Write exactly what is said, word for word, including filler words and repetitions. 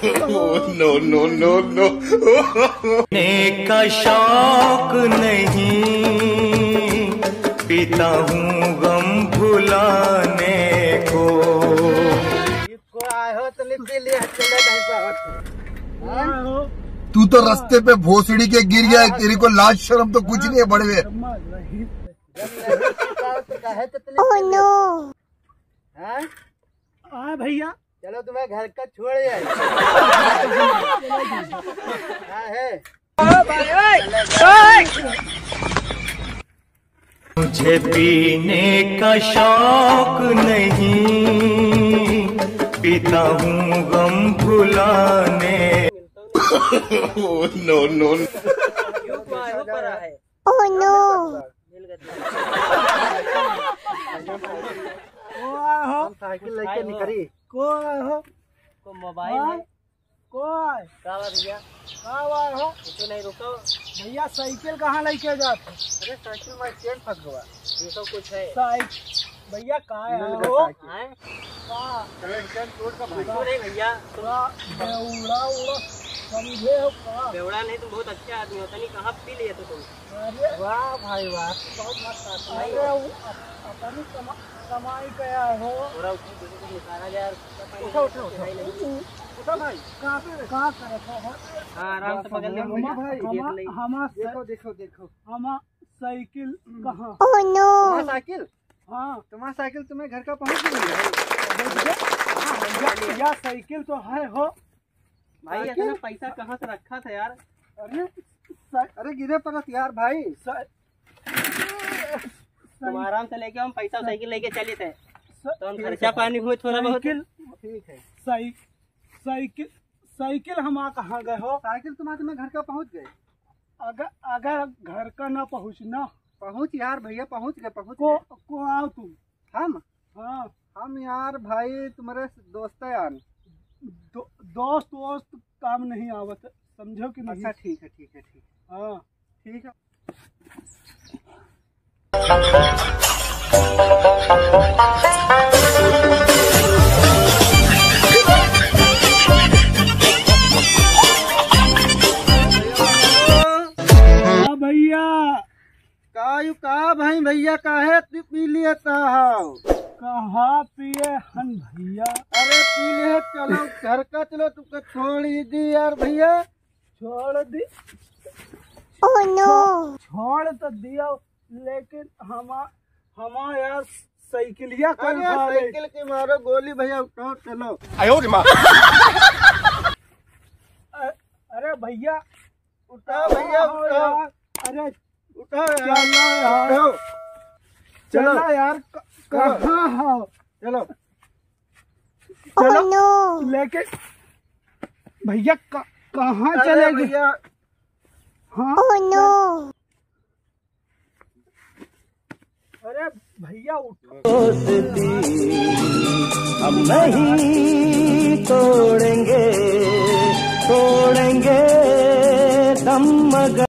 No no no no ने का शौक नहीं, पीता हूँ गम भुलाने को। तू तो रास्ते पे भोसड़ी के गिर गया, तेरे को लाज शर्म तो कुछ नहीं है बड़वे। Oh no. हाँ भैया चलो तुम्हें घर का छोड़ यार। है मुझे पीने का शौक नहीं, पीता हूँ गम भुलाने। No no oh no. Cycle लेके निकली को हो को मोबाइल कोई का भैया कहाँ हो तो नहीं रुको भैया। साइकिल कहाँ लेके जाते? अरे साइकिल में चेन फंस गया, ये सब कुछ है। साइकिल भैया कहाँ है हो? हैं कहाँ चेन टूट का भाई नहीं भैया। बेवड़ा उड़ा समझे हो का? बेवड़ा नहीं, तुम बहुत अच्छे आदमी हो। तनी कहाँ पी लिए तो तुम? अरे वाह भाई वाह, बहुत मस्त आदमी अरे है। अपनी कमा, कमाई क्या हो? पूरा उठो तुझे निकाला यार। उठो उठो उठो उठो भाई। कहाँ कहाँ करे हो? हां आराम से पकड़ ले भाई। हम देखो देखो देखो हम साइकिल कहाँ? Oh no. तुम्हारा साइकिल? हाँ तुम्हारा साइकिल तुम्हें घर का पहुंच गई है या साइकिल तो है हो भाई। इतना पैसा कहाँ से रखा था यार? अरे अरे गिरे परत यार भाई। तुम आराम से लेके हम पैसा साइकिल लेके चले थे तो हम खर्चा पानी हुए थोड़ा बहुत। ठीक है साइकिल साइकिल हम कहाँ गए हो? साइकिल तुम्हारे तुम्हें घर का पहुंच गए। अगर अगर घर का ना पहुँचना पहुंच यार भैया, पहुंच गए पहुंच को गए। को आओ तुम। हम हाँ हम यार भाई तुम्हारे दोस्त है यार। दो, दोस्त दोस्त काम नहीं आवत, समझो कि नहीं? अच्छा ठीक है ठीक है ठीक है हाँ ठीक है। हाँ भैया कायु का भाई भैया काहे पी लिए हो? कहाँ पिए हन भैया? अरे पी लिए चलो घर का, चलो तुमको छोड़ ही दी यार भैया। छोड़ दी? Oh no. छोड़ तो दिया लेकिन हम हम यार साइकिलिया कर साइकिल के मारो गोली भैया। उठाओ चलो। आयो रे माँ। अरे भैया उठाओ भैया उठाओ। अरे उठाओ चलो यार यार, उठाओ। चलो यार कहाँ हो? चलो ओह चलो नो। लेके भैया कहाँ अरे चले गए? भैया हाँ ओह नो। अरे भैया उठो। हम नहीं तोड़ेंगे तोड़ेंगे दम मगर